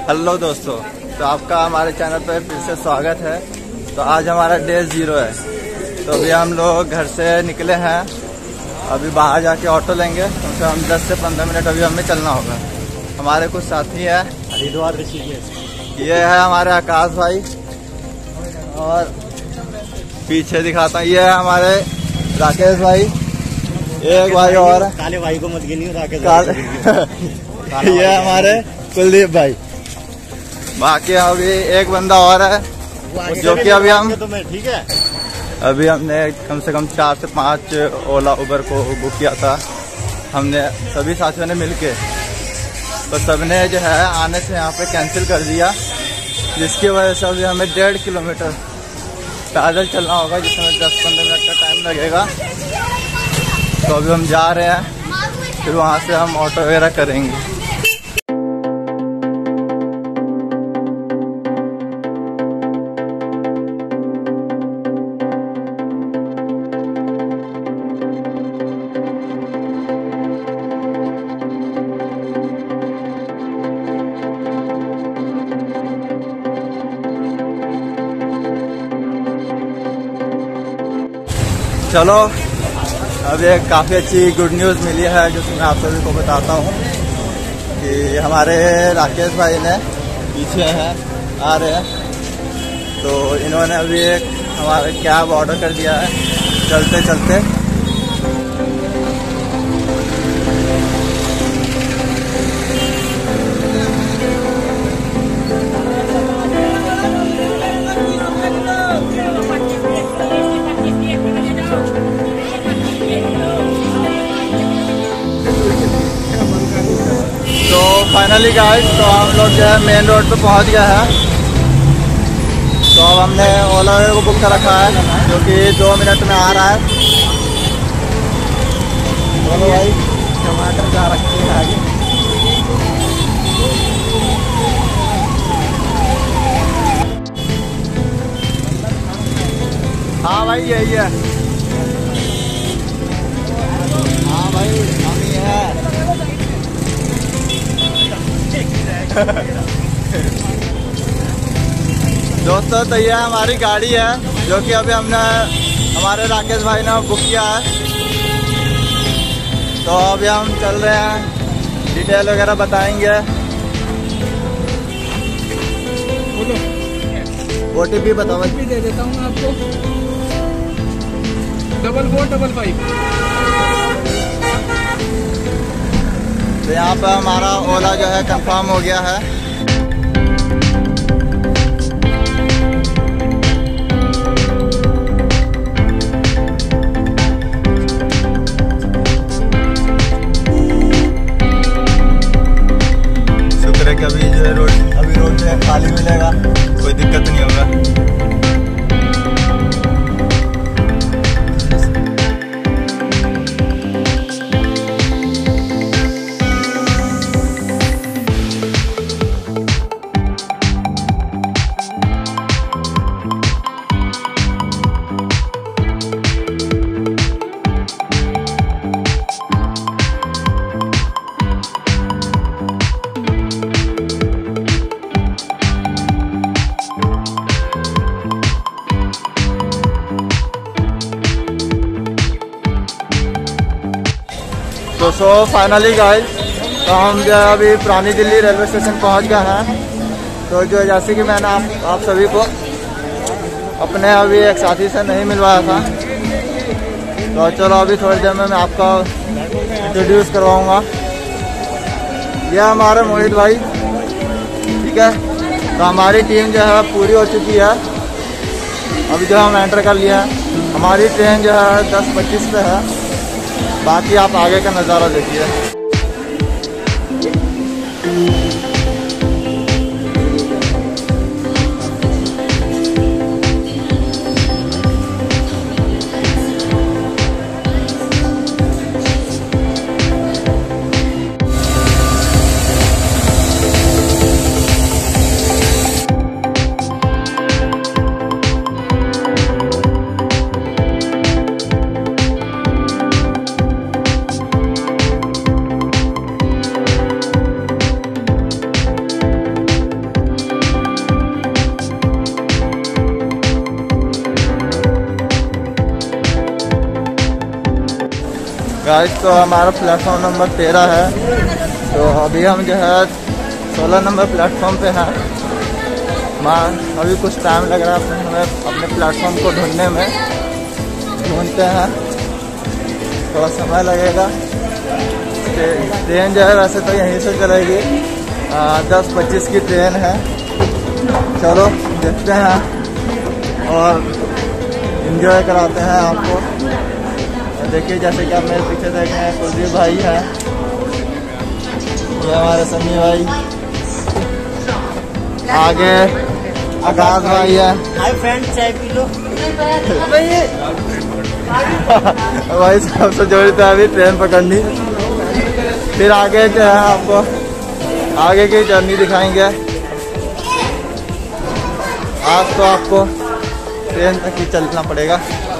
Hello दोस्तों, तो आपका हमारे चैनल पर फिर से स्वागत है। तो आज हमारा डे 0 है। तो अभी हम लोग घर से निकले हैं। अभी बाहर जाके ऑटो लेंगे। कम से कम 10 से 15 मिनट अभी हमें चलना होगा। हमारे कुछ साथी हैं, हरिद्वार ऋषिकेश। ये है हमारे आकाश भाई, और पीछे दिखाता हूँ, ये है हमारे राकेश भाई। एक भाई और काले भाई को मत गिनियो, राकेश ये है हमारे कुलदीप भाई। बाकी अभी एक बंदा और है जो कि अभी हम तो मैं ठीक है। अभी हमने कम से कम 4 से 5 ओला उबर को बुक किया था। हमने सभी साथियों ने मिलके, तो सबने जो है आने से यहाँ पे कैंसिल कर दिया, जिसकी वजह से अभी हमें 1.5 किलोमीटर पैदल चलना होगा, जिसमें 10-15 मिनट का टाइम लगेगा। तो अभी हम जा रहे हैं, फिर वहाँ से हम ऑटो वगैरह करेंगे। चलो, अब एक काफ़ी अच्छी गुड न्यूज़ मिली है जो मैं आप सभी को बताता हूँ कि हमारे राकेश भाई ने पीछे हैं, आ रहे हैं। तो इन्होंने अभी एक हमारे कैब ऑर्डर कर दिया है चलते चलते। फाइनली गाइस, तो हम लोग जो है मेन रोड पे पहुंच गया है। तो अब हमने ओला को बुक कर रखा है, जो कि 2 मिनट में आ रहा है। बोलो भाई, टमाटर जा रखे हैं आगे। हाँ भाई, यही है। हाँ भाई, हम ही है। दोस्तों, तो ये हमारी गाड़ी है जो कि अभी हमने हमारे राकेश भाई ने बुक किया है। तो अभी हम चल रहे हैं, डिटेल वगैरह बताएंगे। OTP बताओ। OTP दे देता हूँ मैं आपको, 4455। तो यहाँ पर हमारा ओला जो है कंफर्म हो गया है। शुक्र है कि अभी जो है रोड जो है खाली मिलेगा, कोई दिक्कत नहीं होगा। तो फाइनली गाइस, तो हम जो है अभी पुरानी दिल्ली रेलवे स्टेशन पहुंच गए हैं। तो जो जैसे कि मैंने आप सभी को अपने अभी एक साथी से नहीं मिलवाया था, तो चलो अभी थोड़ी देर में मैं आपको इंट्रोड्यूस करवाऊंगा। यह हमारे मोहित भाई, ठीक है। तो हमारी टीम जो है पूरी हो चुकी है। अभी जो हम एंटर कर लिया है। हमारी ट्रेन जो है 10:25 पे है। बाकी आप आगे का नज़ारा देखिए। गाइस तो हमारा प्लेटफॉर्म नंबर 13 है। तो अभी हम जो है 16 नंबर प्लेटफॉर्म पे हैं। अभी कुछ टाइम लग रहा है हमें अपने प्लेटफॉर्म को ढूंढने में, ढूंढते हैं, थोड़ा समय लगेगा। ट्रेन जो है वैसे तो यहीं से चलेगी, 10:25 की ट्रेन है। चलो देखते हैं और एंजॉय कराते हैं आपको। देखिए जैसे कि आप मेरे पीछे देख रहे हैं, कुलदीप भाई है, ये हमारे समी भाई, आगे आकाश भाई है। हाय फ्रेंड, चाय पी लो। भाई सबसे जरूरी था अभी ट्रेन पकड़नी, फिर आगे जो है आपको आगे की जर्नी दिखाएंगे। आज तो आपको ट्रेन तक ही चलना पड़ेगा।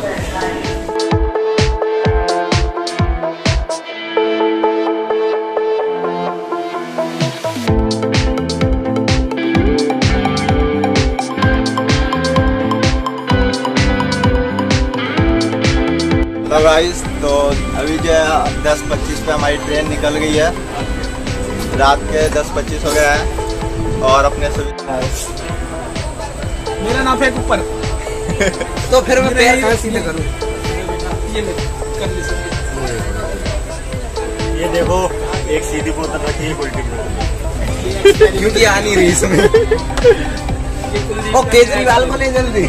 तो गाइस तो अभी जो है 10:25 पे हमारी ट्रेन निकल गई है। रात के 10:25 हो गया है और अपने सभी मेरा नाम है ऊपर। तो फिर मैं पैर कहाँ सीधे करूँ? ये ले, कर ले सकते। ये देखो एक सीधी बोतल रखी है पॉलिटिक, क्योंकि आ नहीं रही इसमें। ओ केजरीवाल को ले जल्दी।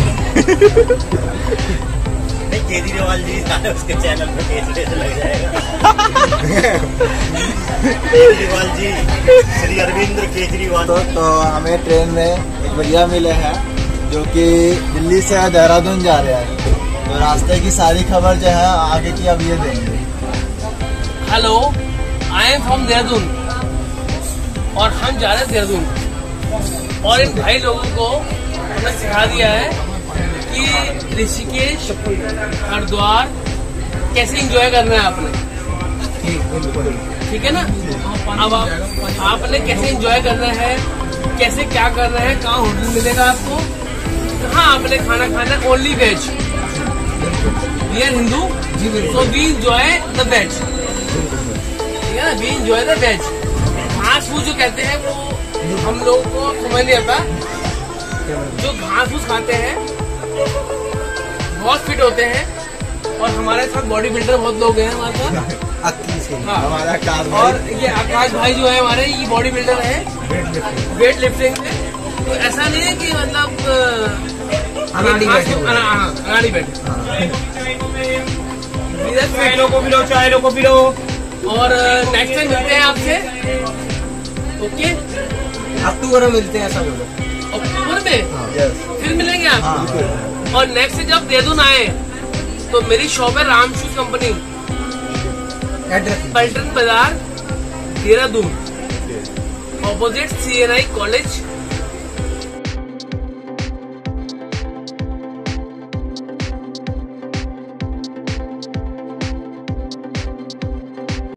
नहीं केजरीवाल जी उसके चैनल पे केस लग जाएगा। केजरीवाल जी, श्री अरविंद केजरीवाल। तो हमें ट्रेन में एक भैया मिले हैं जो कि दिल्ली से देहरादून जा रहे हैं। तो रास्ते की सारी खबर जो है आगे की अब ये देंगे। Hello, I am from Dehradun और हम जा रहे हैं देहरादून। और इन भाई लोगों को हमने सिखा दिया है कि ऋषिकेश, हरिद्वार कैसे एंजॉय करना है आपने, ठीक है ना। अब आपने कैसे एंजॉय करना है, कैसे क्या करना है, कहाँ होटल मिलेगा आपको, कहाँ आपने खाना खाना है। Only veg, we are Hindu, so we enjoy the veg, ठीक है ना। We enjoy the veg. घास फूस जो कहते हैं वो हम लोगों को समझ नहीं आता। जो घास फूस खाते हैं बहुत फिट होते हैं और हमारे साथ बॉडी बिल्डर बहुत लोग हैं हमारे साथ। हाँ, हमारा काम और ये आकाश भाई जो है हमारे, ये बॉडी बिल्डर है वेट लिफ्टिंग में। तो ऐसा नहीं है कि मतलब अनाड़ी बैठे। चाय लो को पिलो। और नेक्स्ट टाइम मिलते हैं आपसे, ओके। अक्टूबर में मिलते हैं, ऐसा बोलो। अक्टूबर में फिर मिलेंगे आप। और नेक्स्ट जब देहरादून आए तो मेरी शॉप है राम शूज कंपनी, पल्टन बाजार, देहरादून, ऑपोजिट CNI कॉलेज।